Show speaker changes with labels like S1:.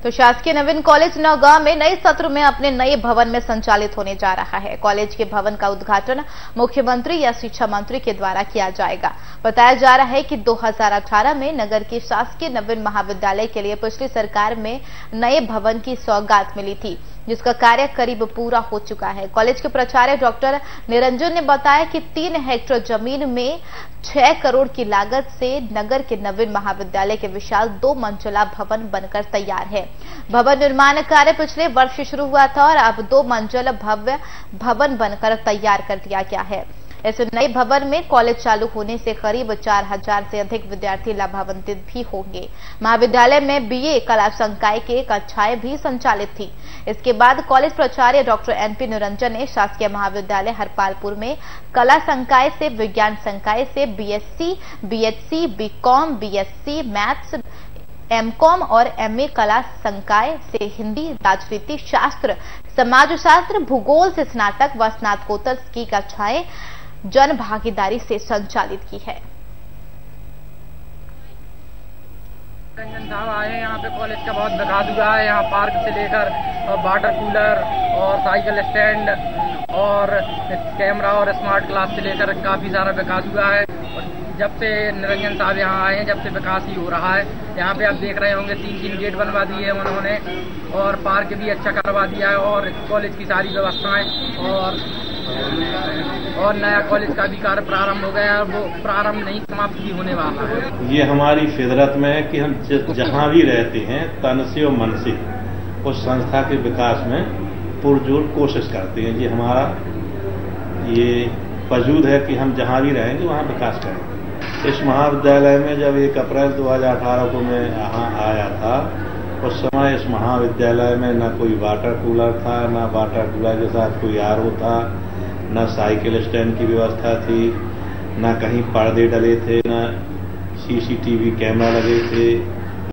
S1: तो शासकीय नवीन कॉलेज नौगांव में नए सत्र में अपने नए भवन में संचालित होने जा रहा है। कॉलेज के भवन का उद्घाटन मुख्यमंत्री या शिक्षा मंत्री के द्वारा किया जाएगा। बताया जा रहा है कि 2018 में नगर के शासकीय नवीन महाविद्यालय के लिए पिछली सरकार में नए भवन की सौगात मिली थी, जिसका कार्य करीब पूरा हो चुका है। कॉलेज के प्राचार्य डॉक्टर निरंजन ने बताया कि 3 हेक्टेयर जमीन में 6 करोड़ की लागत से नगर के नवीन महाविद्यालय के विशाल 2 मंजिला भवन बनकर तैयार है। भवन निर्माण कार्य पिछले वर्ष शुरू हुआ था और अब 2 मंजिला भव्य भवन बनकर तैयार कर दिया गया है। इस नए भवन में कॉलेज चालू होने से करीब 4000 से अधिक विद्यार्थी लाभान्वित भी होंगे। महाविद्यालय में बीए कला संकाय के कक्षाएं भी संचालित थी। इसके बाद कॉलेज प्राचार्य डॉक्टर एनपी निरंजन ने शासकीय महाविद्यालय हरपालपुर में कला संकाय से, विज्ञान संकाय से BSc, BHC, BCom, BSc maths, MCom और एमए कला संकाय से हिंदी, राजनीति शास्त्र, समाज शास्त्र, भूगोल से स्नातक व स्नातकोत्तर की कक्षाएं जन भागीदारी से संचालित की है।
S2: निरंजन साहब आए, यहाँ पे कॉलेज का बहुत विकास हुआ है। यहाँ पार्क से लेकर वाटर कूलर और साइकिल स्टैंड और कैमरा और स्मार्ट क्लास से लेकर काफी सारा विकास हुआ है। जब से निरंजन साहब यहाँ आए हैं, जब से विकास ही हो रहा है। यहाँ पे आप देख रहे होंगे 3 गेट बनवा दिए हैं उन्होंने और पार्क भी अच्छा करवा दिया है और कॉलेज की सारी व्यवस्थाएं और नया कॉलेज का भी कार्य प्रारंभ हो गया है। वो प्रारंभ नहीं, समाप्त भी होने वाला है।
S3: ये हमारी फितरत में है कि हम जहाँ भी रहते हैं तन से और मन से उस संस्था के विकास में पुरजोर कोशिश करते हैं। ये हमारा ये वजूद है कि हम जहाँ भी रहेंगे वहाँ विकास करेंगे। इस महाविद्यालय में जब 1 अप्रैल 2018 को मैं यहाँ आया था, उस समय इस महाविद्यालय में न कोई वाटर कूलर था, न वाटर कूलर के साथ कोई आरओ था, न साइकिल स्टैंड की व्यवस्था थी, न कहीं पर्दे डले थे, न सीसीटीवी कैमरा लगे थे।